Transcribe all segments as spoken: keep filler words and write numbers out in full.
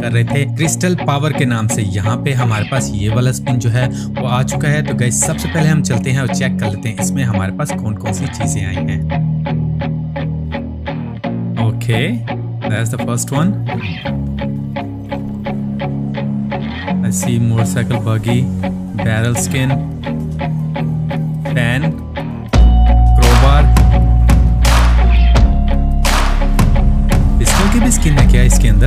कर रहे थे क्रिस्टल पावर के नाम से। यहाँ पे हमारे पास ये वाला स्पिन जो है वो आ चुका है। तो गाइस सबसे पहले हम चलते हैं और चेक कर लेते हैं इसमें हमारे पास कौन कौन सी चीजें आई हैं। Okay, that's the first one. I see motorcycle buggy, barrel skin, fan, crowbar, pistol की भी स्किन है क्या इसके अंदर?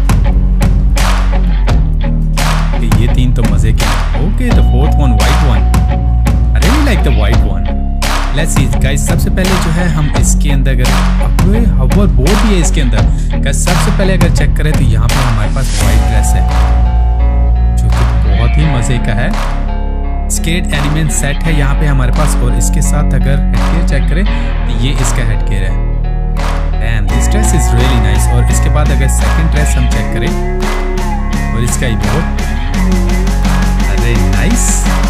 ये तीन तो मजे के। Okay, the fourth one, white one. I really like the white one. Let's see guys, सबसे पहले जो है हम इसके अंदर अगर हवर बोर्ड भी है इसके अंदर गाइस, सबसे पहले अगर चेक करें तो यहाँ पे हमारे पास व्हाइट ड्रेस है जो कि बहुत ही मजे का है। स्केट एनिमेशन सेट है यहाँ पे हमारे पास, और इसके साथ अगर हेडगियर चेक करें तो ये इसका हेडगियर है। Damn, this dress is really nice. और इसके बाद अगर सेकंड ड्रेस हम चेक करें और इसका इमोट, अरे नाइस।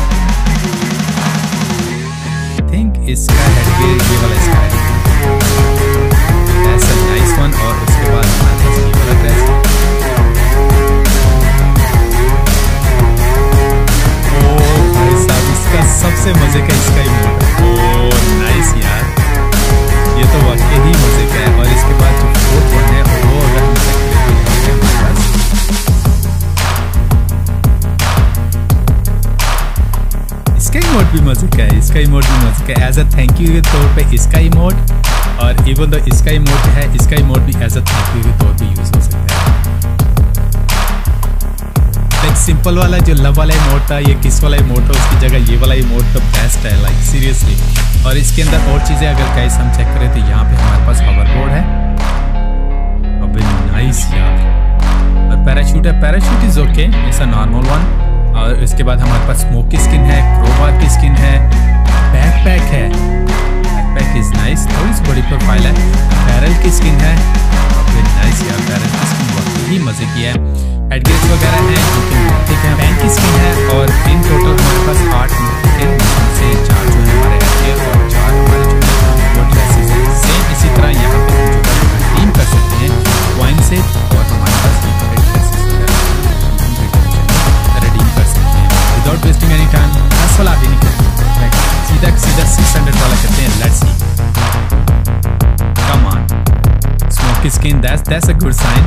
आई थिंक इसका हेडगियर ये वाला इसका है। That's a nice one. और उसके बाद हमारे पास ये वाला ड्रेस। सबसे मजे का इसका इमोट। ओह नाइस यार, ये तो वाकई ही मजे का है। और इसके बाद जो फोर्थ वन है वो अगर हम चेक करें तो हमारे पास इसका इमोट भी मजे का है। इसका इमोट भी मजे का है। एज अ थैंक यू के तौर पे इसका इमोट, और इवन दो इसका इमोट है, इसका इमोट भी एज अ थैंक यू के तौर पे यूज हो सकता है। सिंपल वाला जो लव वाला इमोट था, ये किस वाला इमोट था, उसकी जगह ये वाला इमोट तो बेस्ट है, लाइक सीरियसली। और इसके अंदर और चीजें अगर गाइस हम चेक करें तो यहाँ पे हमारे पास होवरबोर्ड है। अबे नाइस यार। और पैराशूट है। Parachute is okay, it's a normal one. और इसके बाद हमारे पास स्मोक की स्किन है, क्रोबार की स्किन है, बैकपैक है। बैकपैक इज नाइस, थोड़ी सी बड़ी प्रोफाइल है। बैरल की स्किन है। अबे नाइस यार, बैरल की स्किन बहुत ही मजे की है। हेडगियर्स वगैरह हैं जो कि ठीक है। फैन की स्किन है। और इन टोटल हमारे पास आठ से चार जो है हमारे हेडगियर और चार हमारे जो है वो ड्रेसेस हैं। सेम इसी तरह यहाँ पे हम जो है रिडीम कर सकते हैं कॉइन से, और हमारे पास ये ड्रेसेस वगैरह रिडीम कर सकते हैं विदाउट वेस्टिंग एनी टाइम। दस वाला अभी नहीं करते, सीधा सीधा सिक्स हंड्रेड वाला करते हैं। Let's see, come on. Smoke की skin, that's that's a good sign.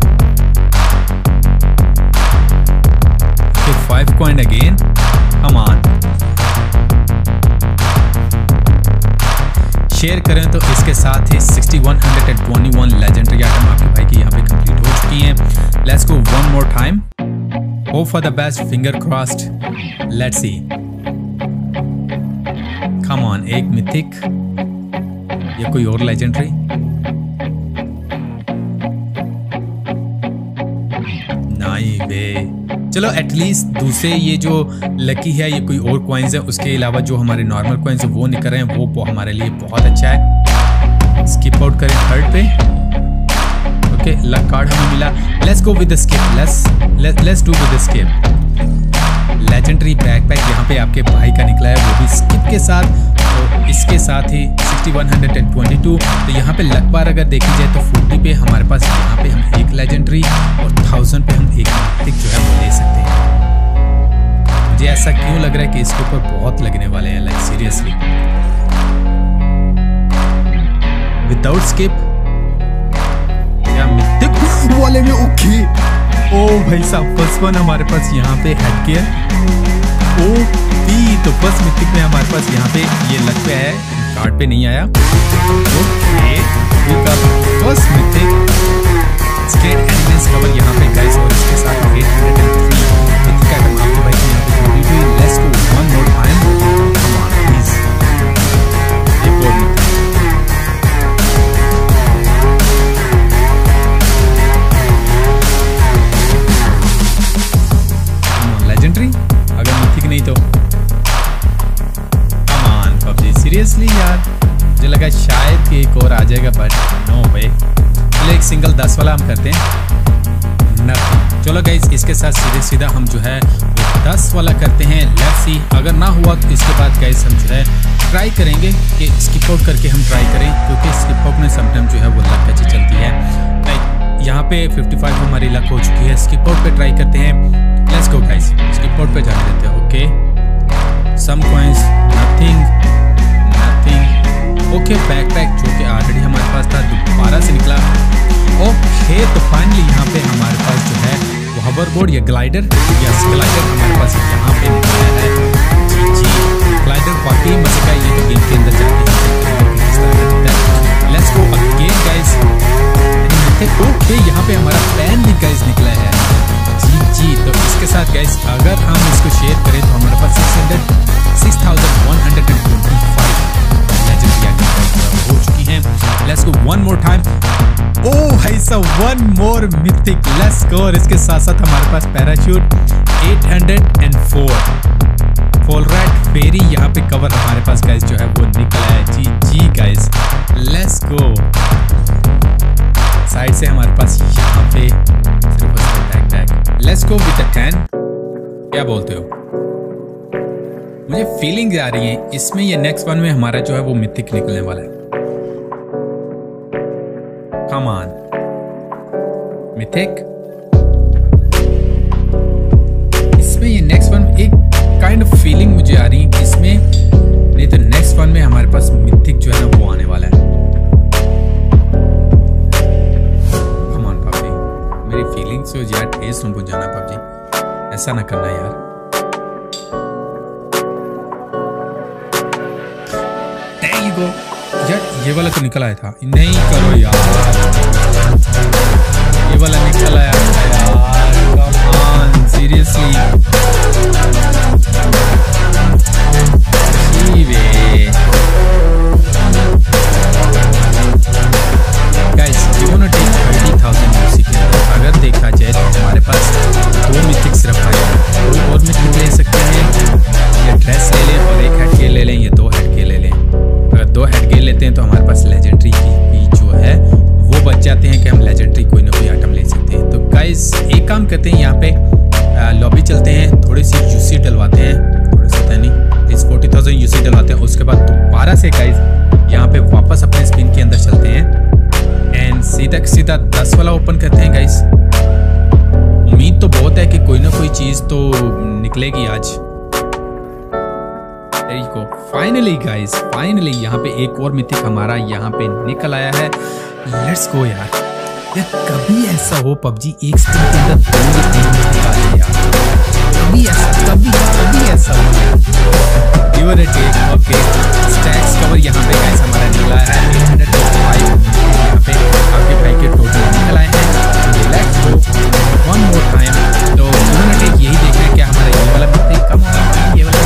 Five coin again, come on। Share करें तो इसके साथ ही sixty one twenty one legendary item आपके भाई की यहाँ पे कंप्लीट हो चुकी हैं। Let's go one more time, hope for the best, finger crossed. Let's see, come on. एक मिथिक या कोई और लेजेंडरी। नहीं बे, चलो एटलीस्ट दूसरे ये जो लकी है, ये कोई और कॉइन्स है, उसके अलावा जो हमारे नॉर्मल कॉइन्स है वो निकल रहे हैं, वो, वो हमारे लिए बहुत अच्छा है। स्किप आउट करें थर्ड पे। ओके, लक कार्ड हमें मिला। Let's go with the skip. Let's let's do with the skip. Legendary backpack यहाँ पे आपके भाई का निकला है, वो भी स्किप के साथ। तो इसके साथ ही सिक्सटी वन ट्वेंटी टू। तो यहाँ पे लक बार अगर देखी जाए तो फोर्टी पे हमारे पास यहाँ पे हम एक लेजेंडरी और थाउजेंड पे हम एक मिथिक जो है वो ले सकते हैं। मुझे ऐसा क्यों लग रहा है कि इसके ऊपर बहुत लगने वाले हैं, लाइक सीरियसली। विदाउट स्किप या मिथिक वाले में ओके। ओ भाई साहब, फर्स्ट वन हमारे पास यहाँ पे हेडगियर। ओ पी, तो फर्स्ट मिथिक में हमारे पास यहाँ पे ये लग पे है, कार्ड पे नहीं आया। Okay, first mythic skate animation cover यहाँ पे गाइस, और इसके साथ eight hundred three mythic item आपके भाई की यहाँ पे कंप्लीट हुई। Let's go one more time, come on please. एक और मिथिक। लेजेंडरी अगर मिथिक नहीं तो कम ऑन पबजी, सीरियसली यार। मुझे लगा शायद कि एक और आ जाएगा, बट नो वे। चलो एक सिंगल दस वाला हम करते हैं। नथिंग। चलो गाइस, इसके साथ सीधे सीधा हम जो है वो दस वाला करते हैं। लेट्स सी, अगर ना हुआ तो इसके बाद गाइस हम जो है ट्राई करेंगे कि स्किप आउट करके हम ट्राई करें, क्योंकि स्किप आउट में समटाइम जो है वो लक अच्छी चलती है। लाइक यहाँ पे पचपन हमारी लक हो चुकी है। स्किप आउट पे ट्राई करते हैं। Let's go guys, skip out पे जाने देते हैं। Okay, some coins, nothing nothing. Okay, backpack जो कि ऑलरेडी हमारे पास था दोबारा से निकला। ओके, तो फाइनली यहाँ पे हमारे पास जो है वो हॉवरबोर्ड या ग्लाइडर, यस ग्लाइडर हमारे पास यहाँ पे निकला है। जी जी, ग्लाइडर वाकई मजे का, ये तो गेम के अंदर जाके किस तरह का दिखता है। Let's go again guys. Okay, यहाँ पे हमारा पैन भी गाइस निकला है। जी जी, तो इसके साथ गाइस अगर हम इसको शेयर करें तो हमारे पास six thousand one hundred twenty five legendary हो चुकी हैं। Let's go one more time. Oh ऐसा one more mythic, let's go. और इसके साथ साथ हमारे पास parachute eight hundred four, fallright fairy यहाँ पे कवर हमारे पास गाइस जो है वो निकला है। G G guys, let's go. Side से हमारे पास यहाँ पे सिर्फ tag tag. Let's go with the ten. क्या बोलते हो? मुझे फीलिंग आ रही है इसमें ये नेक्स्ट वन में हमारा जो है वो मिथिक निकलने वाला है। Come on mythic. इसमें ये नेक्स्ट वन एक काइंड ऑफ फीलिंग मुझे आ रही है कि इसमें नहीं तो नेक्स्ट वन में हमारे पास मिथिक जो है ना वो आने वाला है। कम ऑन पबजी, मेरी फीलिंग्स को यार ठेस तुमको जाना पबजी, ऐसा ना करना यार। There you go। यार ये वाला तो निकल आया था, नहीं करो यार, ये वाला निकल आया था यार। Come on seriously. Guys you want to take thirty thousand UC के अंदर अगर देखा जाए तो हमारे पास दो मिथिक सिर्फ आए, दो और मिथिक ले सकते हैं। या ड्रेस ले लें और एक हेड गेयर ले लें, या दो हेड गेयर ले लें। अगर दो हेड गेयर लेते हैं तो हमारे पास लेजेंडरी की भी जो है वो बच जाते हैं कि हम लेजेंडरी कोई ना कोई आइटम ले सकते हैं। तो गाइस एक काम करते हैं, यहाँ पे लॉबी चलते हैं, थोड़ी सी यूसी डलवाते हैं, थोड़ा सा था नहीं इस फोर्टी थाउजेंड यूसी डलवाते हैं। उसके बाद दोबारा से गाइस यहाँ पे वापस अपने स्पिन के अंदर चलते हैं एंड सीधा सीधा दस वाला ओपन करते हैं गाइस। उम्मीद तो बहुत है कि कोई ना कोई चीज़ तो निकलेगी आज। को फाइनली गाइस, फाइनली यहाँ पे एक और मिथिक हमारा यहाँ पे निकल आया है। लेट्स गो यार। यार कभी ऐसा हो पबजी एक स्पिन के अंदर दो या तीन मिथिक आ जाए यार, कभी ऐसा कभी कभी ऐसा हो यार। Give it a take. Okay, stacks cover यहाँ पे गाइस हमारा निकला है एट हंड्रेड फाइव। यहाँ पे आपके भाई के टोटल निकल आए हैं। Let's go one more time. तो गिव इट अ टेक यही देख रहे हैं क्या हमारा ये वाला मिथिक कम है, ये वाला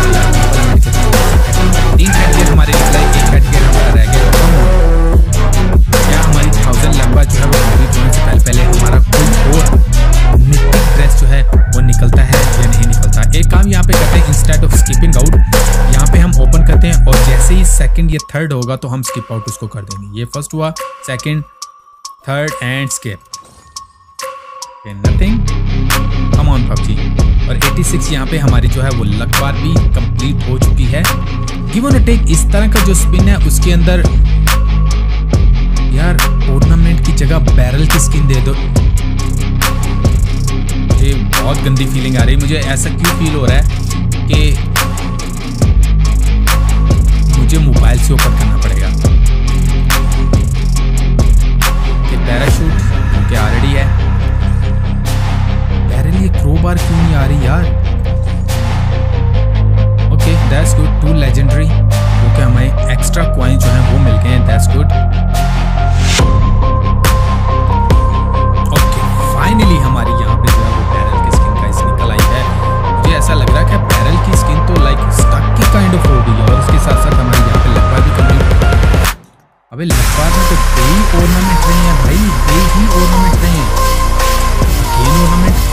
तीन हेड गेयर हमारे निकला है, एक हेड गेयर हमारा रह गया। क्या हमारी थाउजेंड लंबा जो है वो कंप्लीट होने से पहले पहले हमारा कोई और मिथिक ड्रेस जो है वो निकलता है या नहीं निकलता। एक काम यहाँ पे करते हैं, इंस्टेड ऑफ स्किपिंग आउट यहाँ पे हम ओपन करते हैं और जैसे ही सेकंड या थर्ड होगा तो हम स्किप आउट उसको कर देंगे। ये फर्स्ट हुआ, second, third and skip. Nothing. Come on PUBG. और छियासी यहाँ पे हमारी जो है वो लक बार भी कंप्लीट हो चुकी है। गिव एंड टेक इस तरह का जो स्पिन है उसके अंदर यार ऑर्नामेंट की जगह बैरल की स्किन दे दो। मुझे बहुत गंदी फीलिंग आ रही है। मुझे ऐसा क्यों फील हो रहा है कि मुझे मोबाइल से ओपन करना पड़ेगा। कि पैराशूट क्योंकि ऑलरेडी है, बैरल ये क्रो बार क्यों नहीं आ रही यार। Okay that's good, two legendary. Okay हमें एक्स्ट्रा कॉइन जो है वो मिल गए हैं, दैट्स गुड। ओके फाइनली हमारी यहाँ पे जो है वो बैरल की स्किन गाइस निकल आई है। मुझे ऐसा लग रहा है कि बैरल की स्किन तो लाइक स्टक की काइंड ऑफ हो गई है। और उसके साथ साथ हमारे यहाँ पे लकवा भी कंप्लीट। अबे लकवा में तो कई ऑर्नामेंट रहे हैं भाई, कई ही ऑर्नामेंट रहे हैं। गेन ऑर्नामेंट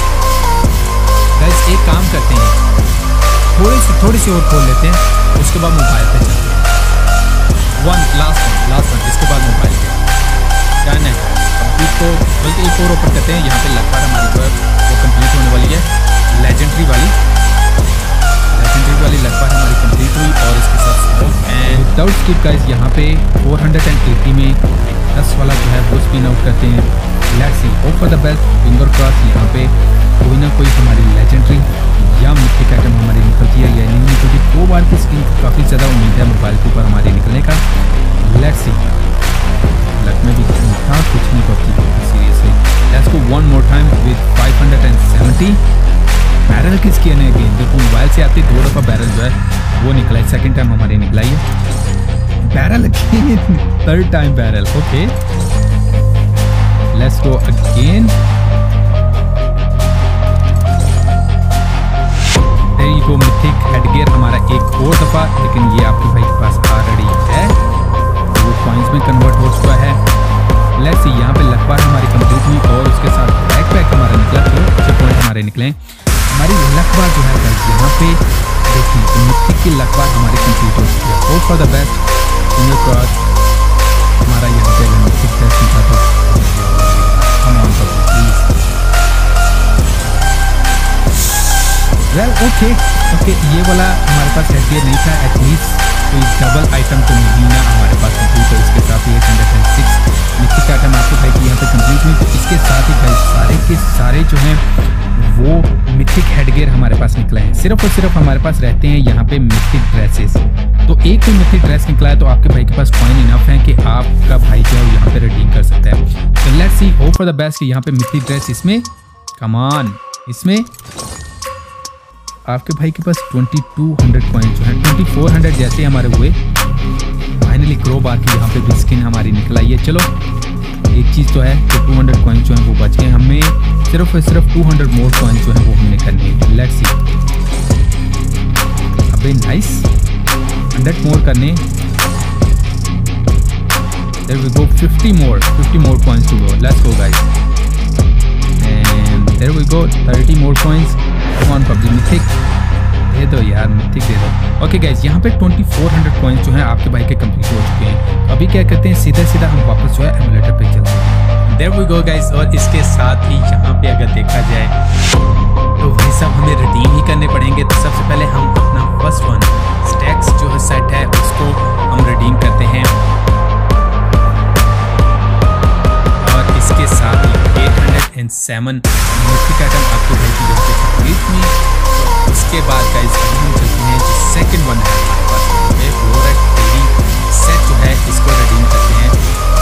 गाइस, एक काम करते हैं, थोड़ी सी थोड़ी सी और खोल लेते हैं, उसके बाद मोबाइल पे चलते हैं। One last one last one इसके बाद मोबाइल पे डन है। अभी तो बल्कि एक और ओपन करते हैं। यहाँ पे लकवा हमारी जो है वो कंप्लीट होने वाली है, लेजेंडरी वाली लेजेंडरी वाली लकवा हमारी कंप्लीट हुई। और इसके साथ एंड विदाउट स्किप गाइस यहाँ पे फोर हंड्रेड एटी में दस वाला जो है वो स्पिन आउट करते हैं। Let's see, hope for the best, finger cross. यहाँ पे कोई ना कोई हमारी लेजेंडरी या मिथिक आइटम हमारी निकलती है या नहीं निकलती। दो बार की स्किन काफ़ी ज़्यादा उम्मीद है मोबाइल के ऊपर हमारे निकलने का। लेट्स सी, लक में भी था कुछ नहीं करती seriously. Let's go one more time with five hundred seventy. Barrel किसकी है अगेन, देखो मोबाइल से आती दो दफ़ा बैरल जो है वो निकला है, सेकंड टाइम हमारी निकला है barrel again, third time barrel. Okay let's go again. There you go, mythic headgear हमारा एक और दफ़ा, लेकिन ये आपके भाई के पास ऑलरेडी है, वो कॉइन्स में कन्वर्ट हो चुका है। लेट्स सी, यहाँ पे लक बार हमारी कंप्लीट हुई और उसके साथ बैकपैक हमारा निकला, तो अच्छे पॉइंट हमारे निकले। हमारी लक बार जो है यहाँ पे देखिए तो मिथिक की लक बार हमारी कंप्लीट हो चुकी है। Hope for the best, finger cross. हमारा यहाँ पे अगर मिथिक टेस्ट निकला तो come on please. Well okay okay, ये वाला हमारे पास हेडगियर नहीं था, एटलीस्ट कोई डबल आइटम तो नहीं ना हमारे पास कंप्लीट है। इसके साथ ही eight hundred six mythic item आपको भाई की यहाँ पे कंप्लीट हुई, तो इसके साथ ही भाई सारे के सारे जो हैं वो मिथिक हेडगियर हमारे पास निकले हैं। सिर्फ और सिर्फ हमारे पास रहते हैं यहाँ पे मिथिक ड्रेसेस। तो एक कोई मिथिक ड्रेस निकला है तो आपके भाई के पास कॉइन इनफ है कि आपका भाई जो है यहाँ पे रिडीम कर सकता है। तो let's see, hope for the best. यहाँ पे मिथिक ड्रेस इसमें कम ऑन, इसमें आपके भाई के पास ट्वेंटी टू हंड्रेड कॉइन जो है ट्वेंटी फोर हंड्रेड जैसे हमारे हुए। फाइनली क्रो बार की यहाँ पे भी स्किन हमारी निकल आई है। चलो एक चीज़ तो है कि टू हंड्रेड कॉइन जो है वो बच गए, हमें सिर्फ और सिर्फ टू हंड्रेड मोर कॉइन जो है वो हमने करने हैं। लेट्स सी, अबे नाइस, हंड्रेड मोर करने। There we go, fifty more fifty more coins to go. Let's go guys, and there we go, thirty more coins. Come on PUBG mythic दे दो यार, मिथिक दे दो। ओके गाइस, यहाँ पे twenty four hundred coins जो हैं आपके भाई के कंप्लीट हो चुके हैं। अभी क्या करते हैं, सीधा सीधा हम वापस जो है एमुलेटर पे चलते हैं। देयर वी गो गाइस, और इसके साथ ही यहाँ पे अगर देखा जाए तो वही सब हमें रिडीम ही करने पड़ेंगे। तो सबसे पहले हम अपना फर्स्ट वन स्टैक्स जो है सेट है उसको हम रिडीम करते हैं, और इसके साथ ही eight hundred seven mythic item आपके भाई की जो कंप्लीट हुई। तो उसके बाद गाइस हम चलते हैं जो सेकंड वन है हमारे पास, ये फ्लोरेट डेरी सेट जो है इसको रिडीम करते हैं।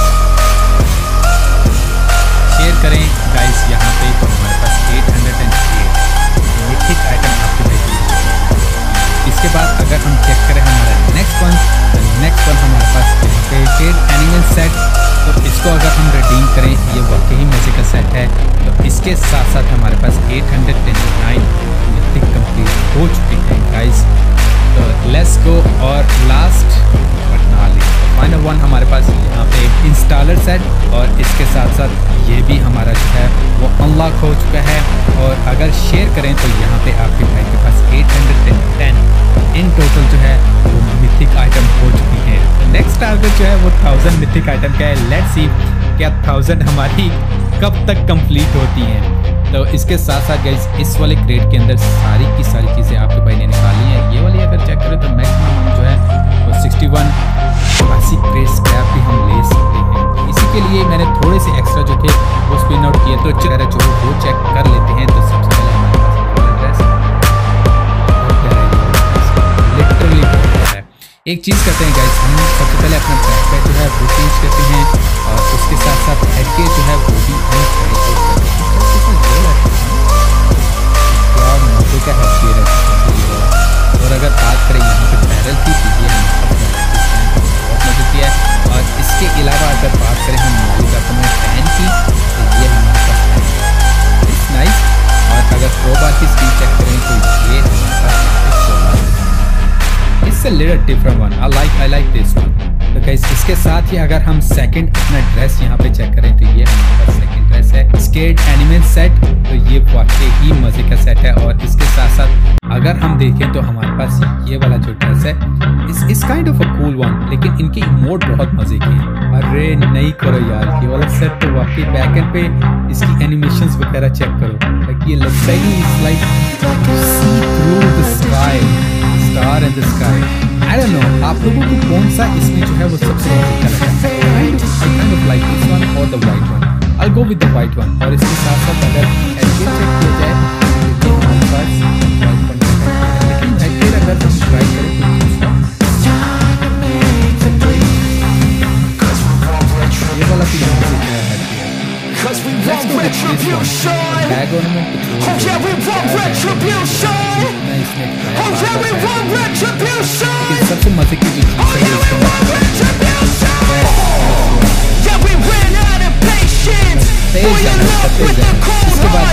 शेयर करें गाइस यहाँ पे, तो हमारे पास eight hundred eight mythic item आपके भाई की। इसके बाद अगर हम चेक करें हमारा नेक्स्ट वन, तो नेक्स्ट वन हमारे पास यहाँ पे शेड एनिमल सेट, तो इसको अगर हम रिडीम करें ये वाकई मजे का सेट है। तो इसके साथ साथ हमारे पास eight hundred nine mythic complete हो चुके हैं गाइस। तो लेट्स गो, और last but not least final one हमारे पास यहाँ पे इंस्टॉलर सेट, और इसके साथ साथ ये भी हमारा जो है वो अनलॉक हो चुका है। और अगर शेयर करें तो यहाँ पे आपके भाई के पास eight hundred ten in total जो है वो मिथिक आइटम हो चुकी है। नेक्स्ट टारगेट जो है वो थाउजेंड मिथिक आइटम का है। लेट्स सी क्या थाउजेंड हमारी कब तक कंप्लीट होती हैं। तो इसके साथ साथ गाइस इस वाले क्रेट के अंदर सारी की सारी चीज़ें आपके भाई ने निकाली हैं। ये वाली अगर चेक करें तो मैक्सिमम हम जो है वो सिक्सटी वन अस्सी क्रेट स्क्रैप भी हम ले सकते हैं। इसी के लिए मैंने थोड़े से एक्स्ट्रा जो थे वो स्पिन आउट किए, तो चेहरा जो वो चेक कर लेते हैं। तो सबसे पहले हमारे पास लिटरली है। एक चीज़ करते हैं गाइस, हम सबसे पहले अपना बैकपैक जो है वो चेंज करते हैं, और उसके साथ साथ हेडगियर जो है वो भी हम चेंज करते हैं। क्या मजे का हेडगियर है। और अगर बात करें यहाँ पे बैरल की, तो ये बहुत मजे की है। और इसके अलावा अगर बात करें हम मालिक अपने फैन की, तो ये हमारे पास इट्स नाइस। और अगर क्रोबार की स्पीड चेक करें तो ये हमारे पास it's a little different one. I like I like this one. तो गाइस इसके साथ ही अगर हम सेकंड अपना ड्रेस यहाँ पे चेक करें तो ये हमारे पास सेकंड ड्रेस है स्केट एनिमल सेट। तो ये वाकई ही मजे का सेट है। और इसके साथ साथ अगर हम देखें तो हमारे पास ये वाला जो ड्रेस है इस इस kind of a cool one, लेकिन इनके इमोट बहुत मजे के हैं। अरे नहीं करो यार, ये वाला सेट तो वाकई बैक एंड पे इसकी एनिमेशंस वगैरह चेक करो, ये लगता ही it's like to see through the sky, star in the sky. I don't know आप लोगों को कौन सा इसमें जो है वो सबसे अच्छा लगा। I kind of like this one और the white one. I'll go with the white one। और इसके साथ साथ अगर हेडगेयर चेक किया जाए तो हमारे पास white one का हेडगेयर है, लेकिन हेडगेयर अगर हम ट्राई करें तो ये वाला तो यहाँ से क्या है बैग ऑर्नामेंट सबसे मजे की जो इसके बाद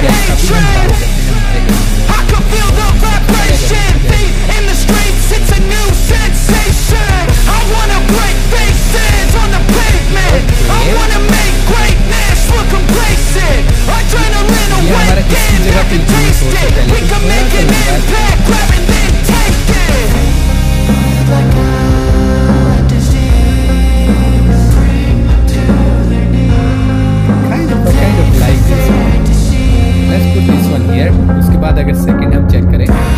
हमारा किसी जगह पे उसके बाद अगर सेकंड हम चेक करें